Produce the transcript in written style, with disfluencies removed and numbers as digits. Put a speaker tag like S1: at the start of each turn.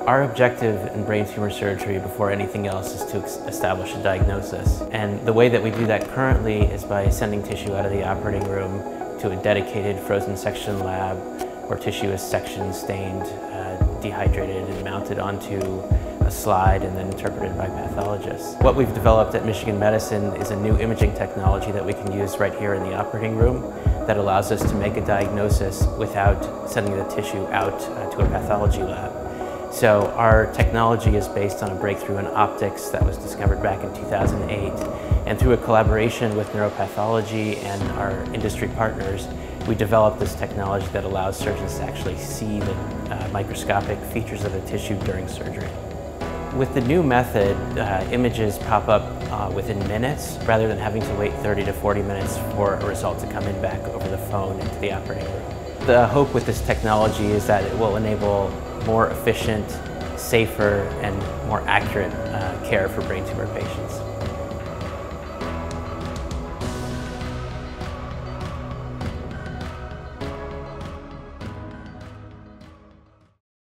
S1: Our objective in brain tumor surgery before anything else is to establish a diagnosis. And the way that we do that currently is by sending tissue out of the operating room to a dedicated frozen section lab where tissue is sectioned, stained, dehydrated, and mounted onto a slide and then interpreted by pathologists. What we've developed at Michigan Medicine is a new imaging technology that we can use right here in the operating room that allows us to make a diagnosis without sending the tissue out to a pathology lab. So our technology is based on a breakthrough in optics that was discovered back in 2008. And through a collaboration with neuropathology and our industry partners, we developed this technology that allows surgeons to actually see the microscopic features of the tissue during surgery. With the new method, images pop up within minutes rather than having to wait 30 to 40 minutes for a result to come in back over the phone into the operating room. The hope with this technology is that it will enable more efficient, safer, and more accurate care for brain tumor patients.